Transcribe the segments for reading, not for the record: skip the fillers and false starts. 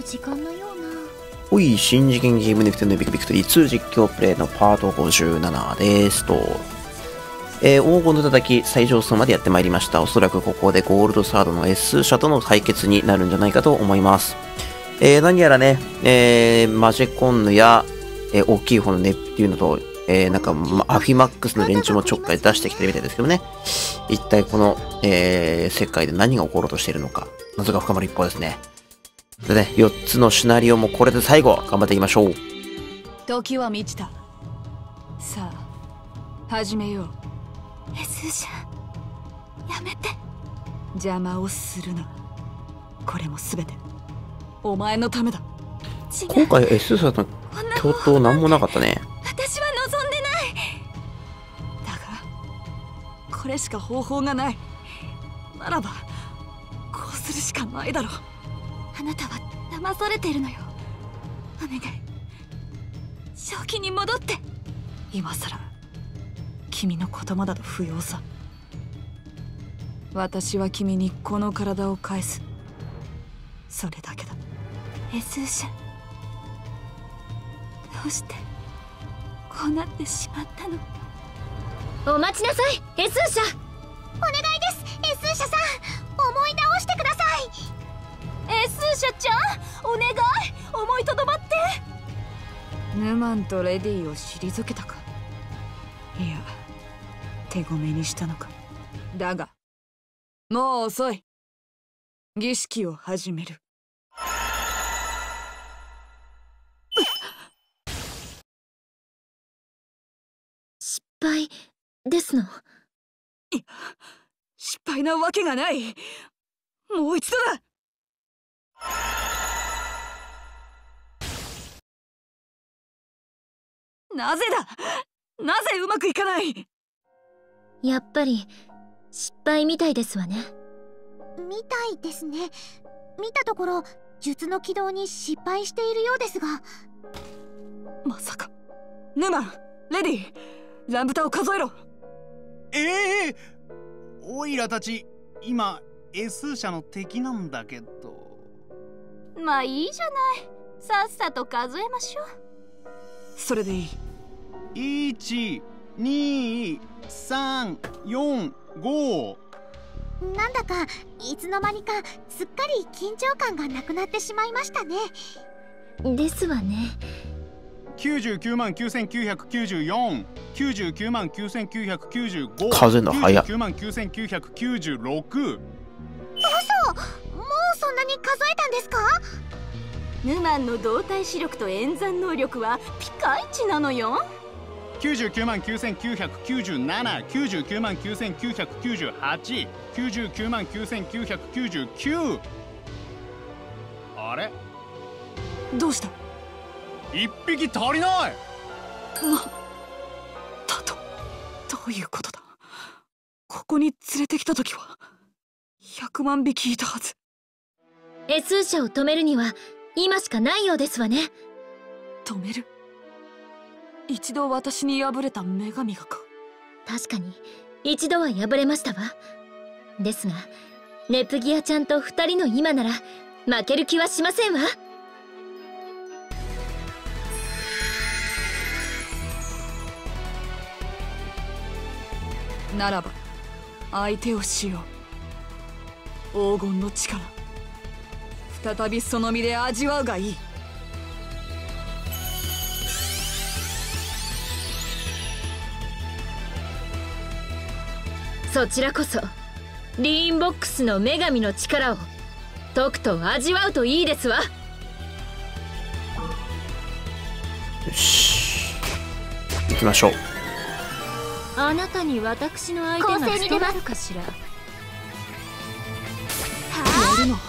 時間のような。 おい、新次元ゲームネクテのビクビクトリー2実況プレイのパート57ですと。黄金の叩き最上層までやってまいりました。おそらくここでゴールドサードの S 社との対決になるんじゃないかと思います。何やらね、マジェコンヌや、大きい方のネプテューヌと、なんか、アフィマックスの連中もちょっかい出してきてるみたいですけどね。一体この、世界で何が起ころうとしているのか、謎が深まる一方ですね。でね、4つのシナリオもこれで最後、頑張っていきましょう。 時は満ちた。さあ、始めよう。 S 社、やめて。 邪魔をするな。これも全て、お前のためだ。 今回 S 社との共闘なんもなかったね。 私は望んでない。 だがこれしか方法がない。ならばこうするしかないだろう。 あなたは騙されているのよ。お願い、正気に戻って。 今さら君の言葉だと不要さ。私は君にこの体を返す。それだけだ。 S 社、どうしてこうなってしまったの。お待ちなさい S 社。お願いです S 社さん、思い直してください。 S 社ちゃん、お願い、思いとどまって。 ヌマンとレディを退けたか。いや、手ごめにしたのか。だがもう遅い。儀式を始める。 失敗ですの。 いや、失敗なわけがない。もう一度だ。なぜだ、なぜうまくいかない。 やっぱり失敗みたいですわね。 みたいですね。見たところ術の起動に失敗しているようですが。 まさか。ヌマン、レディ、ランブタを数えろ。 オイラたち今 S 社の敵なんだけど。 まあいいじゃない、さっさと数えましょう。 それでいい。 12345。 なんだかいつの間にかすっかり緊張感がなくなってしまいましたね。 ですわね。 99万9994、99万9995、 数えるの早っ。 99万9996。 嘘、もうそんなに数えたんですか。 ヌマンの動体視力と演算能力はピカイチなのよ。 99万9997、99万9998、99万9999。あれ、 どうした。 一匹足りない。 だとどういうことだ。ここに連れてきた時は100万匹いたはず。 S 社を止めるには今しかないようですわね。 止める。一度私に敗れた女神がか。 確かに一度は敗れましたわ。ですがネプギアちゃんと2人の今なら負ける気はしませんわ。 ならば相手をしよう。黄金の力、再びその身で味わうがいい。 そちらこそリーンボックスの女神の力をとくと味わうといいですわ。 よし、行きましょう。 あなたに私の相手が務まるかしら。やるの。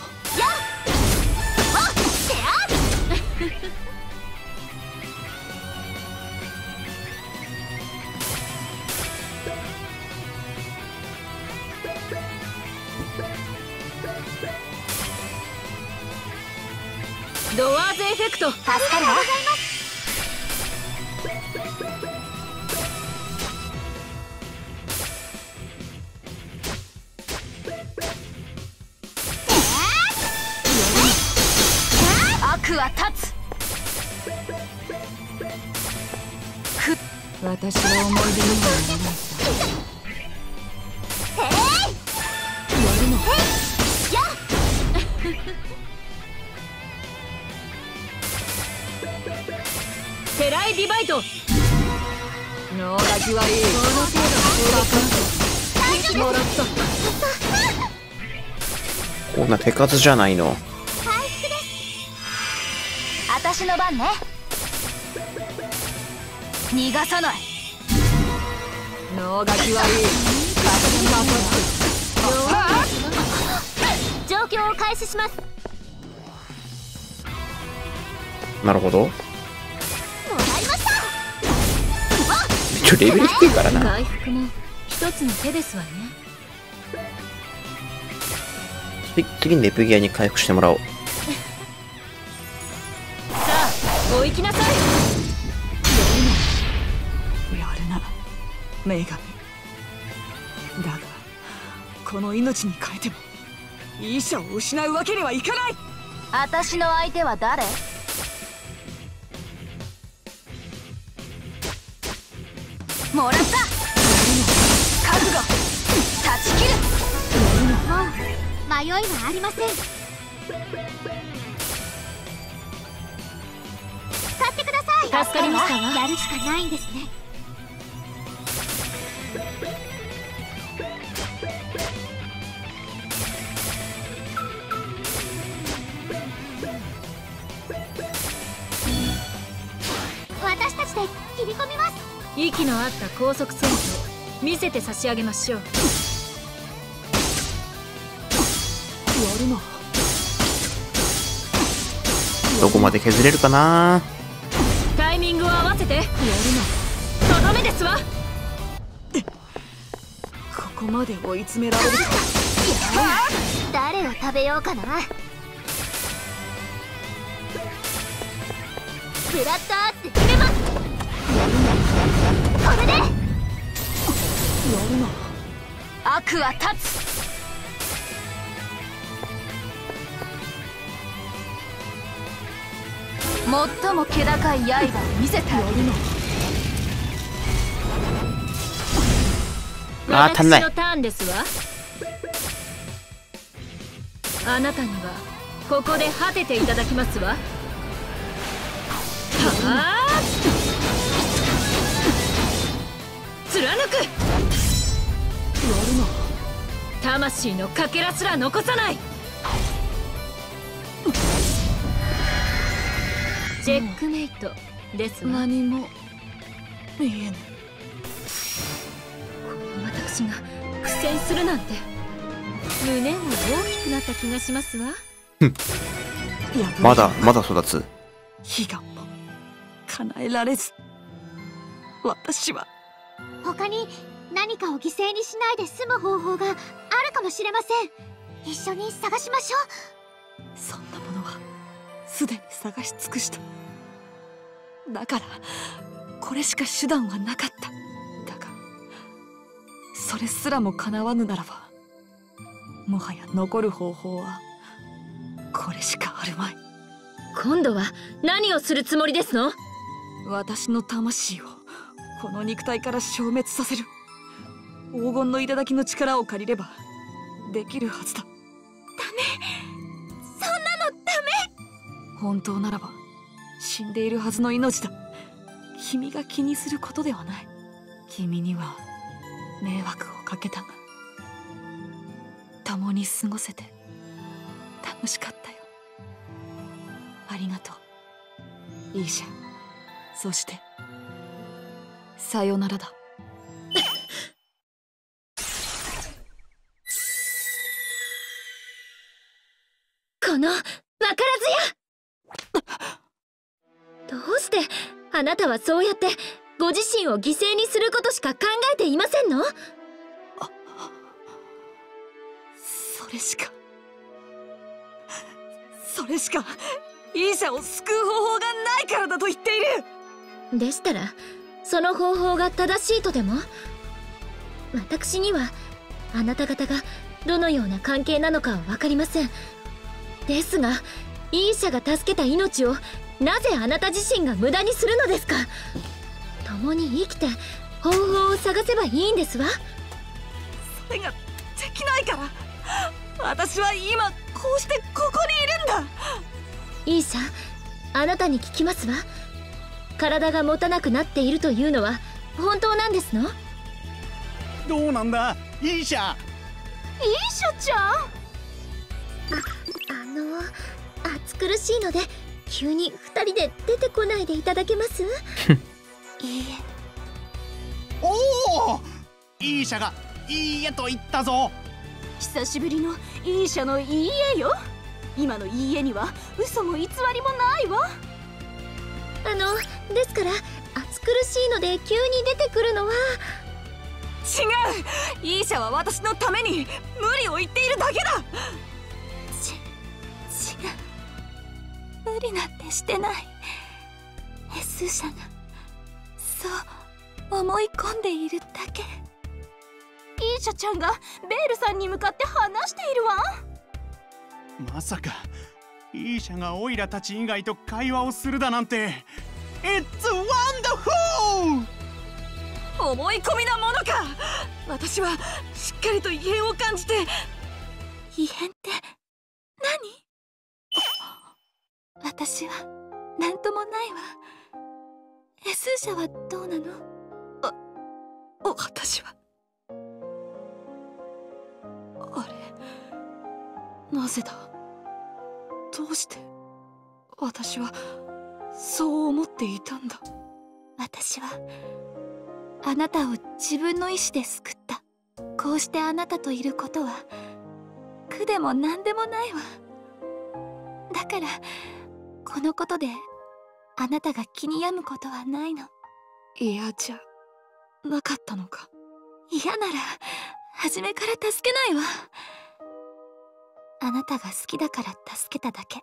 ドワーズエフェクト助かるわ。 私は思い出にはならないさ。やるのテライディバイト。ノーラジはいい。この程度のもらった。 こんな手数じゃないの。 回復です。私の番ね。逃がさない。 ノーガキはいい。 状況を開始します。 なるほど。 もらいました。 レベル低いからな。 回復も一つの手ですわね。 次にレプギアに回復してもらおう。 さあお行きなさい。やるな女神だが、この命に変えてもイーシャを失うわけにはいかない。 私の相手は誰？もらった。覚悟。断ち切る。 もう迷いはありません。使ってください。 助かりましたわ。 やるしかないんですね。私たちで切り込みます。 息の合った高速戦闘見せて差し上げましょう。 やるな。 どこまで削れるかな。 タイミングを合わせて。やるな。とどめですわ。 ここまで追い詰められるか。 誰を食べようかな。ブラッドアーツ決めます。これで。 やるな。 悪は立つ。最も気高い刃を見せてやるの。 足んない。 私のターンですわ。あなたにはここで果てていただきますわ。はあ、貫く。 やるな。 魂のかけらすら残さない。チェックメイトですわ。 何も見えぬ。 私が苦戦するなんて胸も大きくなった気がしますわ。 まだ育つ。 悲願も叶えられず、私は他に何かを犠牲にしないで済む方法があるかもしれません。一緒に探しましょう。 そんなものはすでに探し尽くした。だからこれしか手段はなかった。だがそれすらも叶わぬならば、もはや残る方法はこれしかあるまい。 今度は何をするつもりですの？ 私の魂をこの肉体から消滅させる。黄金の頂の力を借りればできるはずだ。ダメ、 そんなのダメ。本当ならば死んでいるはずの命だ。君が気にすることではない。君には迷惑をかけたが、共に過ごせて楽しかったよ。ありがとうイーシャ。そしてさよならだ。 このわからずや。どうしてあなたはそうやってご自身を犠牲にすることしか考えていませんの？ それしかイーシャを救う方法がないからだと言っている。 でしたらその方法が正しいとでも？私にはあなた方がどのような関係なのかは分かりません。ですがイーシャが助けた命をなぜあなた自身が無駄にするのですか？ 共に生きて方法を探せばいいんですわ。 それができないから、私は今こうしてここにいるんだ。 イーシャ、あなたに聞きますわ。体が持たなくなっているというのは本当なんですの？ どうなんだイーシャ。 イーシャちゃん。 暑苦しいので急に2人で出てこないでいただけます？いいえ。 おお、イーシャがいいえと言ったぞ。 久しぶりのイーシャのいいえよ。今のいいえには嘘も偽りもないわ。 ですから暑苦しいので急に出てくるのは。 違う、イーシャは私のために無理を言っているだけだ。 違う、無理なんてしてない。エスーシャがそう思い込んでいるだけ。 イーシャちゃんがベールさんに向かって話しているわ。 まさかイーシャがオイラたち以外と会話をするだなんて。It's wonderful！ 思い込みなものか。私はしっかりと異変を感じて。 異変って何？私は何ともないわ。エスーシャはどうなの？ 私はあれ、なぜだ、どうして私はそう思っていたんだ。 私はあなたを自分の意志で救った。こうしてあなたといることは苦でも何でもないわ。だからこのことであなたが気に病むことはないの。 嫌じゃなかったのか。 嫌なら初めから助けないわ。あなたが好きだから助けただけ。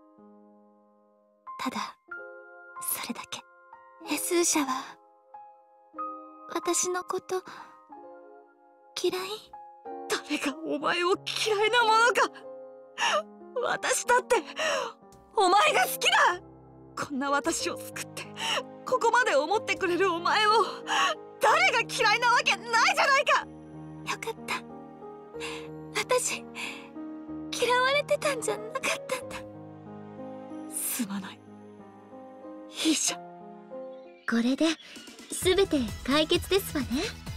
ただそれだけ。エスーシャは私のこと嫌い？ 誰がお前を嫌いなものか。私だってお前が好きだ。こんな私を救ってここまで思ってくれるお前を誰が嫌いなわけないじゃないか。 よかった。私嫌われてたんじゃなかったんだ。 すまないイーシャ。 これで全て解決ですわね。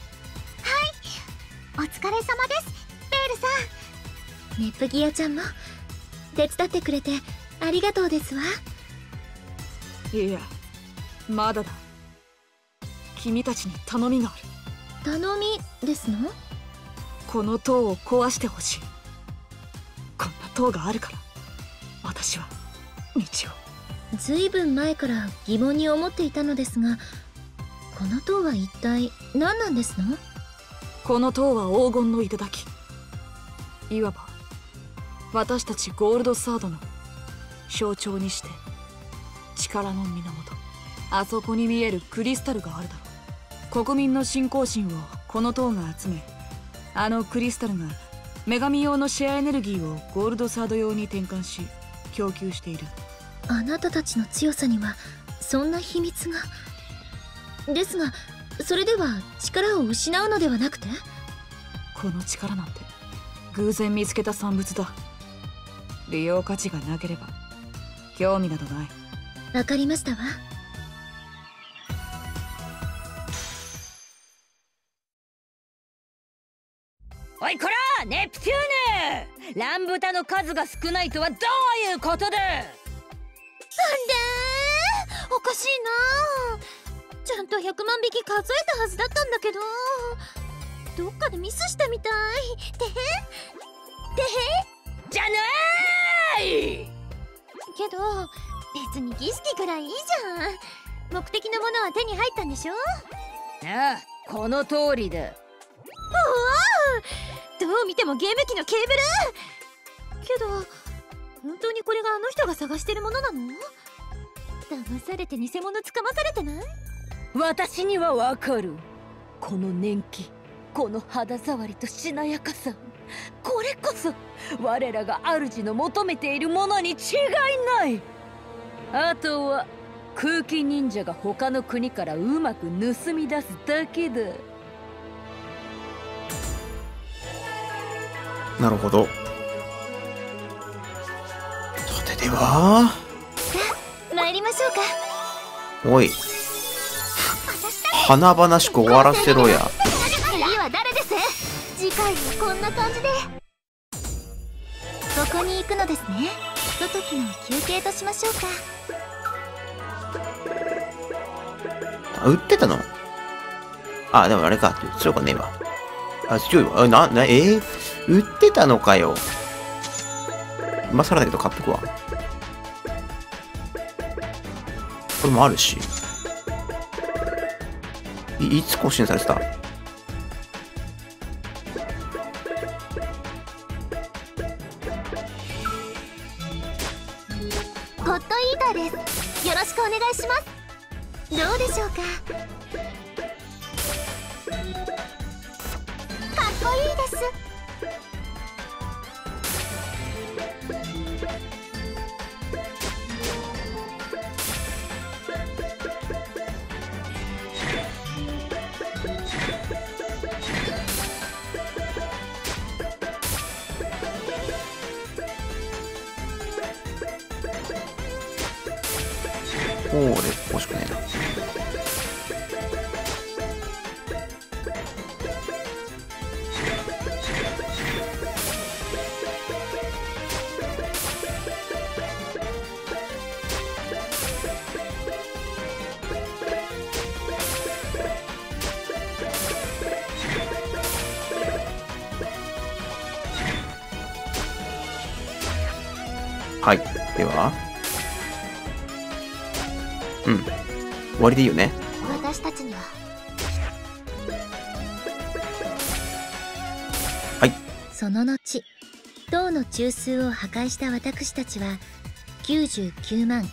はい、お疲れ様ですベールさん。 ネプギアちゃんも手伝ってくれてありがとうですわ。 いや、まだだ。君たちに頼みがある。 頼みですの？ この塔を壊してほしい。こんな塔があるから私は道を。 ずいぶん前から疑問に思っていたのですが、この塔は一体何なんですの？ この塔は黄金の頂。いわば私たちゴールドサードの象徴にして力の源。あそこに見えるクリスタルがあるだろう。国民の信仰心をこの塔が集め、あのクリスタルが女神用のシェアエネルギーをゴールドサード用に転換し供給している。 あなたたちの強さにはそんな秘密が。ですがそれでは力を失うのではなくて？ この力なんて偶然見つけた産物だ。利用価値がなければ興味などない。 わかりましたわ。 おいこらネプテューヌ、ランブタの数が少ないとはどういうことだ。 なんでおかしいな。ちゃんと100万匹数えたはずだったんだけど、どっかでミスしたみたい。 じゃないけど別に儀式くらいいいじゃん。目的のものは手に入ったんでしょ？ ああ、この通りだ。 おお、どう見てもゲーム機のケーブル。けど本当にこれがあの人が探してるものなの？騙されて偽物つかまされてない？ 私にはわかる。この年季、この肌触りとしなやかさ、これこそ我らが主の求めているものに違いない。あとは空気忍者が他の国からうまく盗み出すだけだ。 なるほど。さてでは参りましょうか。 おい、華々しく終わらせろや。 次は誰です？次回はこんな感じで。ここに行くのですね。ひとときの休憩としましょうか。 あ、売ってたの？あ、でもあれか。強かねえわ。あ、強いわ。売ってたのかよ。今更だけど買っとくわ。これもあるし。いつ更新されてた？ ゴッドイーターです。よろしくお願いします。どうでしょうか。かっこいいです。 おー、で欲しくねえな。はい、では終わりでいいよね。 私たちには。 はい。 その後、塔の中枢を破壊した私たちは99万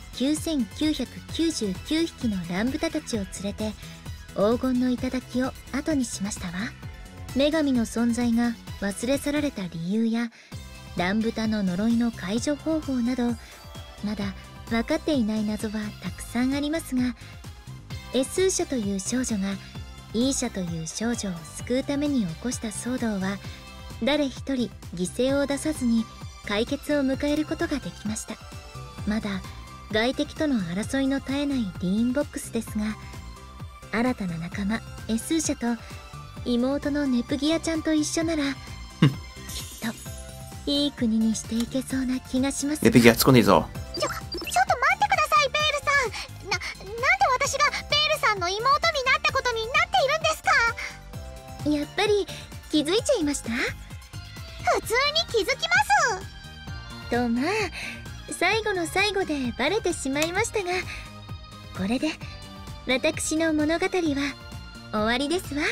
9999匹の乱豚たちを連れて黄金の頂を後にしましたわ。女神の存在が忘れ去られた理由や乱豚の呪いの解除方法など、まだ分かっていない謎はたくさんありますが、エスーシャという少女がイーシャという少女を救うために起こした騒動は誰一人犠牲を出さずに解決を迎えることができました。まだ外敵との争いの絶えないリーンボックスですが、新たな仲間エスーシャと妹のネプギアちゃんと一緒ならきっといい国にしていけそうな気がします。 ネプギア突っ込んでいいぞ。 ちょっと待ってください、ベールさん。なんで私がベールさんの妹になったことになっているんですか？やっぱり気づいちゃいました？普通に気づきますと、まあ最後の最後でバレてしまいましたが、これで私の物語は終わりですわ。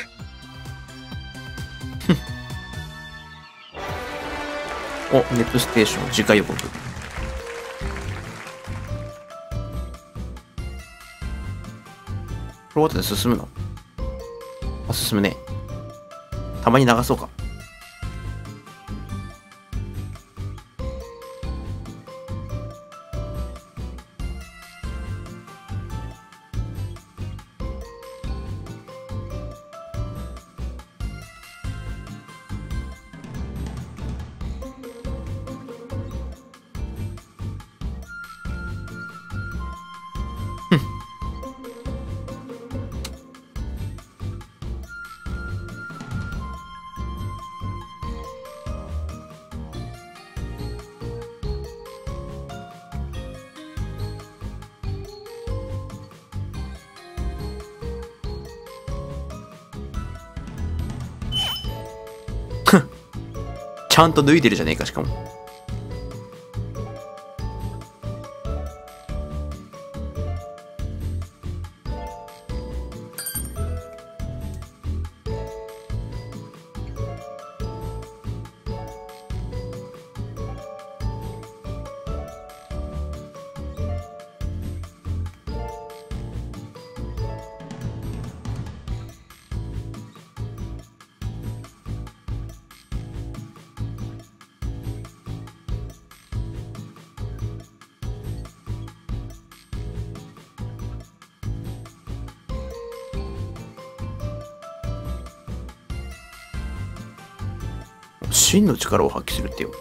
お、ネプステーション次回予告。これ後で進むの？あ、進むね。たまに流そうか。ちゃんと脱いでるじゃねえか、しかも。 真の力を発揮するってよ。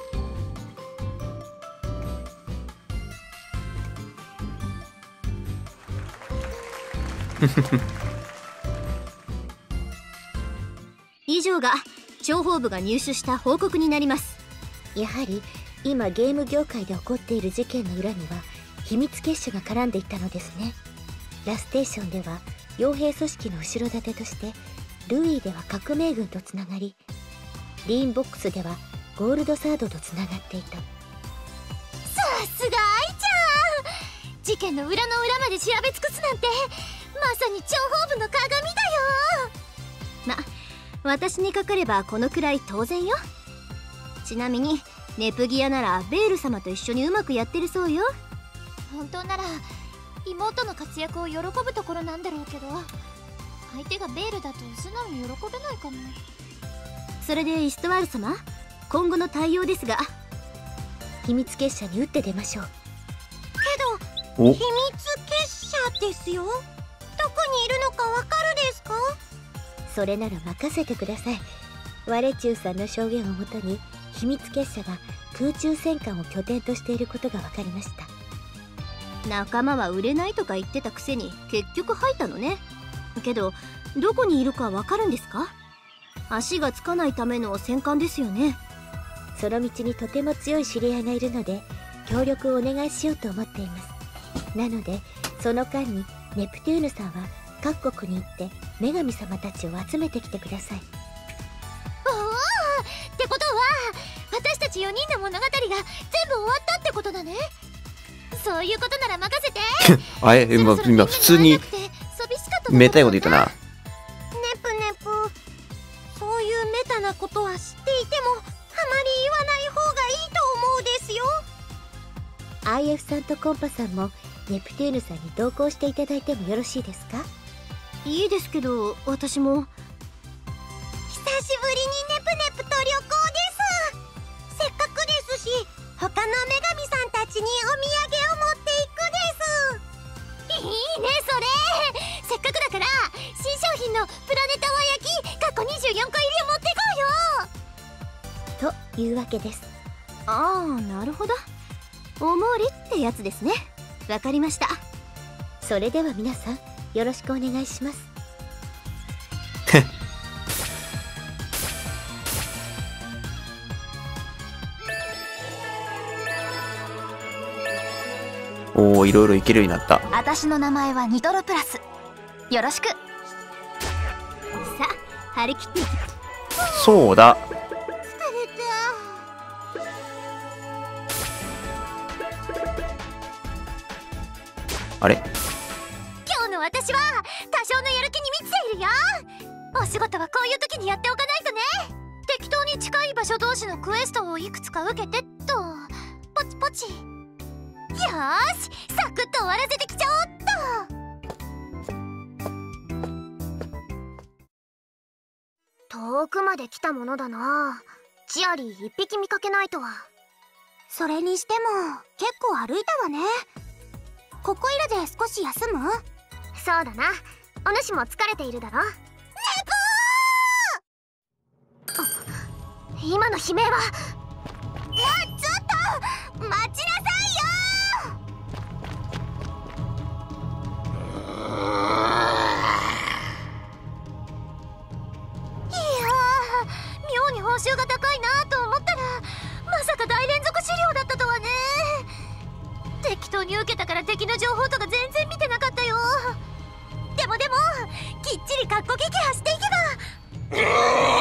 以上が諜報部が入手した報告になります。 やはり今ゲーム業界で起こっている事件の裏には秘密結社が絡んでいたのですね。ラステーションでは傭兵組織の後ろ盾として、ルイーでは革命軍とつながり、リーンボックスではゴールドサードとつながっていた。 さすが愛ちゃん、事件の裏の裏まで調べ尽くすなんてまさに諜報部の鏡だよ。ま、私にかかればこのくらい当然よ。ちなみにネプギアならベール様と一緒にうまくやってるそうよ。 本当なら妹の活躍を喜ぶところなんだろうけど、相手がベールだと素直に喜べないかも。 それでイストワール様、今後の対応ですが。 秘密結社に打って出ましょう。 けど秘密結社ですよ。どこにいるのかわかるですか？ それなら任せてください。ワレチュウさんの証言をもとに秘密結社が空中戦艦を拠点としていることが分かりました。 仲間は売れないとか言ってたくせに結局入ったのね。けどどこにいるかわかるんですか？足がつかないための戦艦ですよね。 その道にとても強い知り合いがいるので協力をお願いしようと思っています。なのでその間にネプテューヌさんは各国に行って女神様たちを集めてきてください。 おお、ってことは私たち4人の物語が全部終わったってことだね。そういうことなら任せて。 あれ、今普通にめたいこと言ったな。 ネプネプ、そういうメタなことは知っていてもあまり言わない方がいいと思うですよ。 IF さんとコンパさんもネプテューヌさんに同行していただいてもよろしいですか？ いいですけど、私も久しぶりにネプネプと旅行です。せっかくですし他の女神さんたちにお土産を持っていくです。いいねそれ。せっかくだから新商品のプラネタワ焼き過去24個入りを持っていこうよ。 というわけです。 ああ、なるほど。おもりってやつですね。わかりました。 それでは皆さんよろしくお願いします。 おお、いろいろいけるようになった。 私の名前はニトロプラス。よろしく。さあ、張り切って。 そうだ。 疲れた。 あれ？ 今日の私は多少のやる気に満ちているよ。お仕事はこういう時にやっておかないとね。適当に近い場所同士のクエストをいくつか受けてっと。ポチポチ。よーし、サクッと終わらせてきちゃおっと。遠くまで来たものだな。チアリー一匹見かけないとは。それにしても結構歩いたわね。ここいらで少し休む？そうだな。お主も疲れているだろ。ネポー！今の悲鳴は。ちょっと待ちなさいよ。いやー、妙に報酬が高いなと思ったらまさか大連続資料だったとはね。適当に受けたから敵の情報とか全然見てなかったよ。でもきっちりカッコ撃破していけば。うわ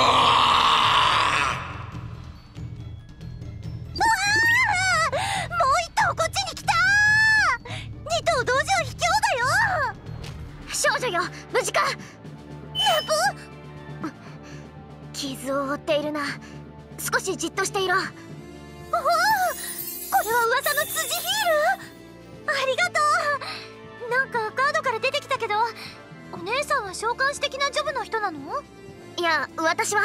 ー、もう一頭こっちに来たー。二頭同時は卑怯だよ。少女よ、無事か？ネプ？傷を負っているな。少しじっとしていろ。おお、これは噂の辻ヒール？ありがとう。なんかカードから出てきたけど、お姉さんは召喚師的なジョブの人なの？いや、私は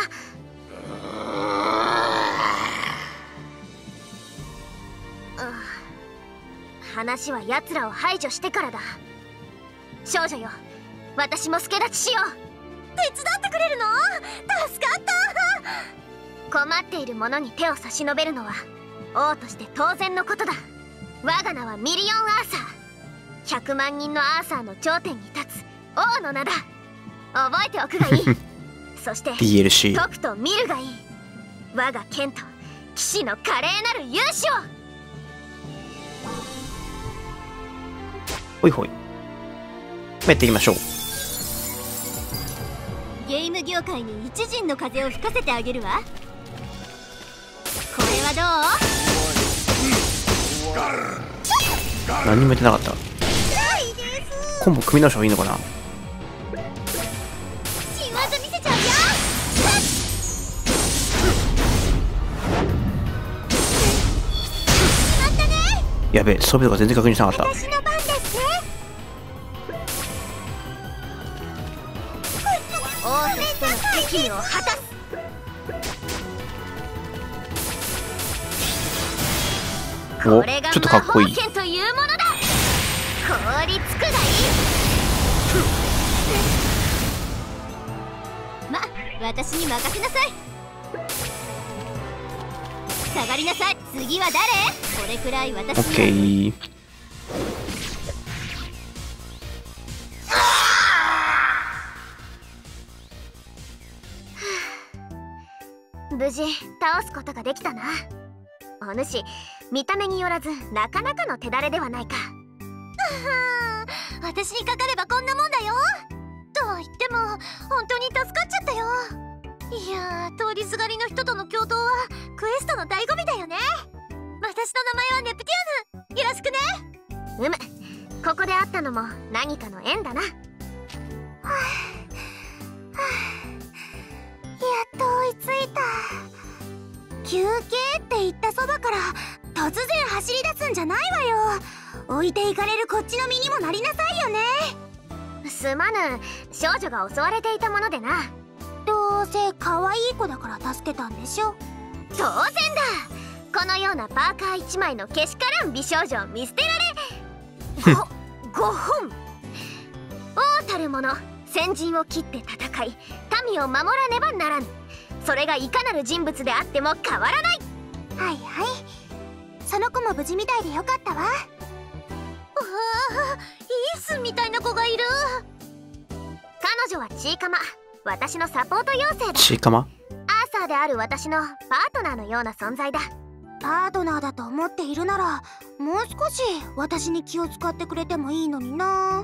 話は奴らを排除してからだ。少女よ、私も助太刀しよう。手伝ってくれるの？助かった。 困っている者に手を差し伸べるのは王として当然のことだ。我が名はミリオンアーサー。100万人のアーサーの頂点に立つ王の名だ。覚えておくがいい。そして DLC 解くと見るがいい。我が剣と騎士の華麗なる勇姿を。 ほいほい、やっていきましょう。 ゲーム業界に一陣の風を吹かせてあげるわ。これはどう？ 何にも言ってなかった。コンボ組み直した方がいいのかな。 新技見せちゃうよ。しまったね。 やべえ、装備とか全然確認しなかった。 私の番ですね。 王としての責務を果たす。 お、 これがちょっとかっこいい。 魔法剣というものだ。凍りつくがいい。 ま、私に任せなさい。下がりなさい。次は誰？これくらい私に。 オッケー。 無事倒すことができたな。お主、見た目によらずなかなかの手だれではないか。 私にかかればこんなもんだよ。とは言っても本当に助かっちゃったよ。いやー、通りすがりの人との共闘はクエストの醍醐味だよね。私の名前はネプティアヌ。よろしくね。 ここで会ったのも何かの縁だな。 やっと追いついた。休憩って言ったそばから突然走り出すんじゃないわよ。置いていかれるこっちの身にもなりなさいよね。 すまぬ、少女が襲われていたものでな。 どうせ可愛い子だから助けたんでしょ。 当然だ。このようなパーカー1枚のけしからん美少女を見捨てられご本。王たる者、先陣を切って戦い民を守らねばならぬ。それがいかなる人物であっても変わらない。 はいはい、その子も無事みたいでよかったわ。イースみたいな子がいる。 彼女はチーカマ、私のサポート妖精だ。 チーカマ？ アーサーである私のパートナーのような存在だ。 パートナーだと思っているならもう少し私に気を使ってくれてもいいのにな。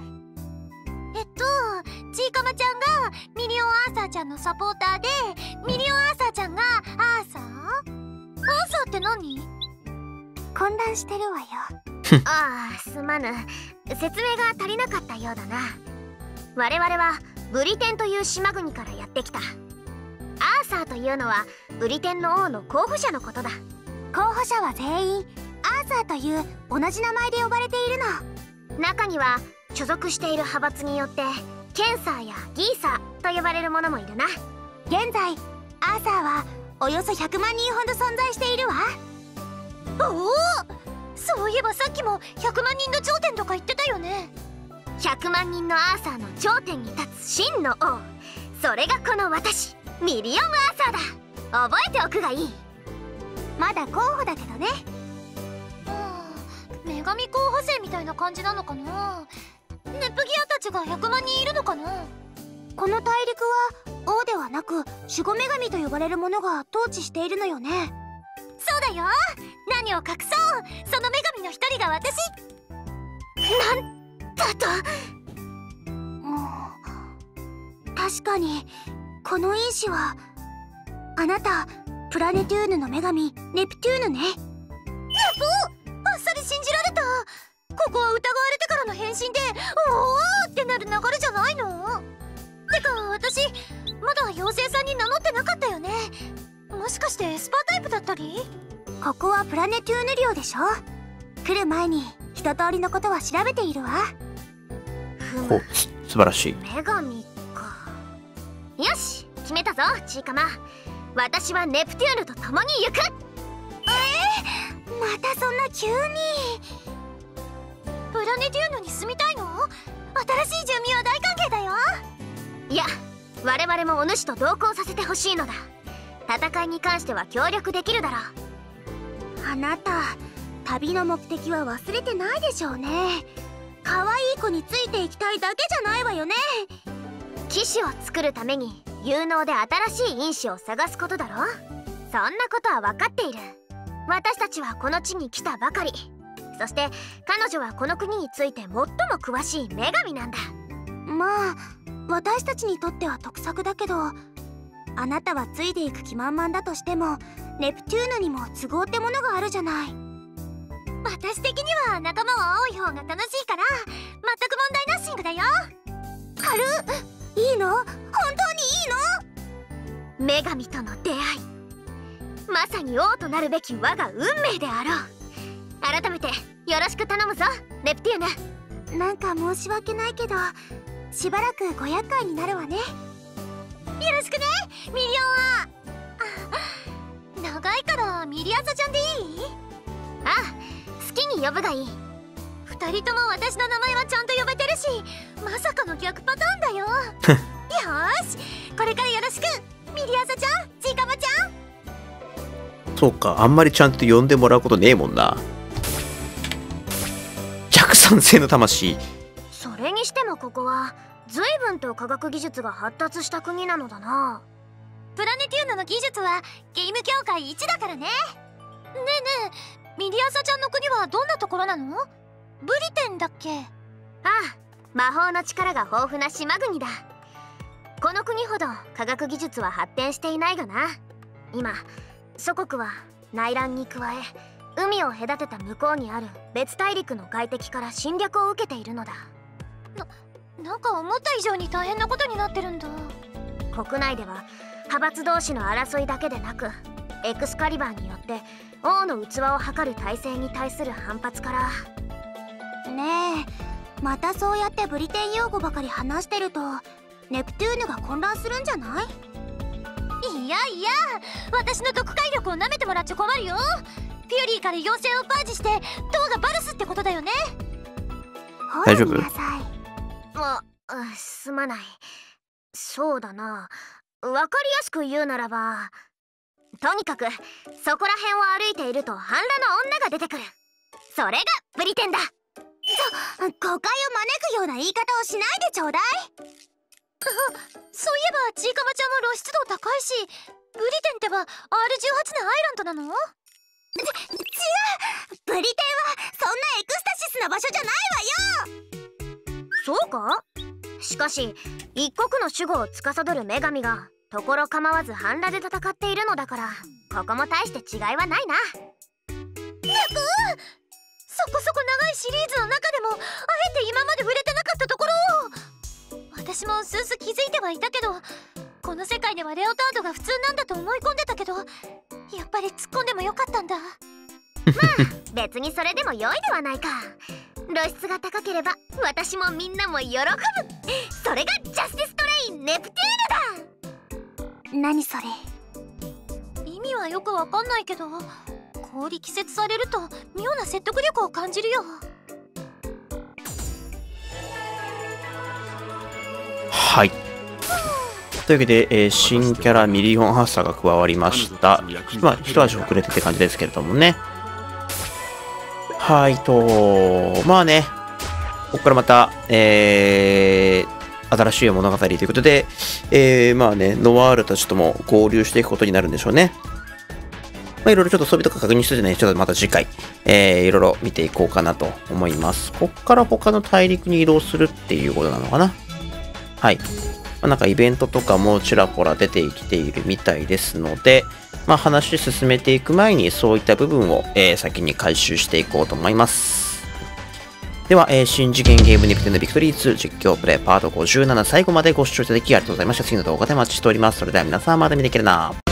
チーカマちゃんがミリオンアーサーちゃんのサポーターで、ミリオンアーサーちゃんがアーサー？アーサーって何？混乱してるわよ。 ああ、すまぬ。説明が足りなかったようだな。我々はブリテンという島国からやってきた。アーサーというのはブリテンの王の候補者のことだ。 候補者は全員アーサーという同じ名前で呼ばれているの。 中には所属している派閥によってケンサーやギーサーと呼ばれる者もいるな。 現在アーサーはおよそ100万人ほど存在しているわ。おお、そういえばさっきも100万人の頂点とか言ってたよね。 100万人のアーサーの頂点に立つ真の王、それがこの私、ミリオンアーサーだ。覚えておくがいい。 まだ候補だけどね。女神候補生みたいな感じなのかな。ネプギアたちが100万人いるのかな。この大陸は王ではなく守護女神と呼ばれる者が統治しているのよね。そうだよ。何を隠そう、その女神の一人が私。 なんだと。 確かにこの因子はあなたプラネテューヌの女神ネプテューヌね。あっさり信じられた。ここは疑われてからの変身でおおってなる流れじゃないの？てか私まだ妖精さんに名乗ってなかったよね。もしかしてエスパータイプだったり？ここはプラネテューヌ領でしょ。来る前に一通りのことは調べているわ。 お、素晴らしい。 女神か。よし、決めたぞチーカマ。私はネプテューヌと共に行く。 またそんな急に。プラネテューヌに住みたいの？新しい住民は大歓迎だよ。 いや、我々もお主と同行させてほしいのだ。 戦いに関しては協力できるだろう。 あなた、旅の目的は忘れてないでしょうね。可愛い子についていきたいだけじゃないわよね。 騎士を作るために有能で新しい因子を探すことだろ。そんなことは分かっている。私たちはこの地に来たばかり。そして彼女はこの国について最も詳しい女神なんだ。 まあ私たちにとっては得策だけど、あなたはついていく気満々だとしてもネプチューヌにも都合ってものがあるじゃない。 私的には仲間は多い方が楽しいから全く問題ナッシングだよ。 いいの？本当にいいの？ 女神との出会い、まさに王となるべき我が運命であろう。改めてよろしく頼むぞネプテューヌ。 なんか申し訳ないけどしばらくご厄介になるわね。よろしくねミリオンは。長いからミリアサちゃんでいい？ああ、好きに呼ぶがいい。二人とも私の名前はちゃんと呼べてるし、まさかの逆パターンだよ。よーし、これからよろしくミリアサちゃん、ちいかまちゃん。 そうか、あんまりちゃんと呼んでもらうことねえもんな。弱酸性の魂。 それにしてもここは随分と科学技術が発達した国なのだな。プラネテューヌの技術はゲーム業界一だからね。ねえねえ、ミリアサちゃんの国はどんなところなの？ブリテンだっけ？ああ、魔法の力が豊富な島国だ。この国ほど科学技術は発展していないがな。今祖国は内乱に加え海を隔てた向こうにある別大陸の外敵から侵略を受けているのだ。なんか思った以上に大変なことになってるんだ。国内では派閥同士の争いだけでなく、エクスカリバーによって王の器を測る体制に対する反発から。 ねえ、またそうやってブリテン用語ばかり話してるとネプテューヌが混乱するんじゃない？ いやいや、私の読解力をなめてもらっちゃ困るよ。フューリーから妖精をパージして塔がバルスってことだよね。 大丈夫？ すまない。そうだな、わかりやすく言うならば、とにかくそこら辺を歩いていると半裸の女が出てくる。それがブリテンだ。 誤解を招くような言い方をしないでちょうだい。 そういえばちいかまちゃんも露出度高いし、ブリテンっては R18 のアイランドなの？違う、 ブリテンはそんなエクスタシスな場所じゃないわよ。 そうか？しかし一国の守護を司る女神がところ構わず半裸で戦っているのだから、ここも大して違いはないな。そこそこ長いシリーズの中でもあえて今まで触れてなかったところを。私も薄々気づいてはいたけど、この世界ではレオタードが普通なんだと思い込んでたけど、やっぱり突っ込んでもよかったんだ。まあ別にそれでも良いではないか。露出が高ければ私もみんなも喜ぶ。それがジャスティストレインネプテューヌだ。 何それ？ 意味はよくわかんないけど、氷季節されると妙な説得力を感じるよ。 はい。というわけで、新キャラミリオンハッサーが加わりました。まあ一足遅れてって感じですけれどもね。はいまあね、ここからまた、新しい物語ということで、まあね、ノワールたちとも合流していくことになるんでしょうね。まあ、いろいろちょっと装備とか確認してね、ちょっとまた次回、いろいろ見ていこうかなと思います。こっから他の大陸に移動するっていうことなのかな。はい。まあ、なんかイベントとかもちらほら出てきているみたいですので、まあ話進めていく前にそういった部分を、先に回収していこうと思います。では、新次元ゲームネプテューヌビクトリー2実況プレイパート57、最後までご視聴いただきありがとうございました。次の動画でお待ちしております。それでは皆さんまた見ていけるな。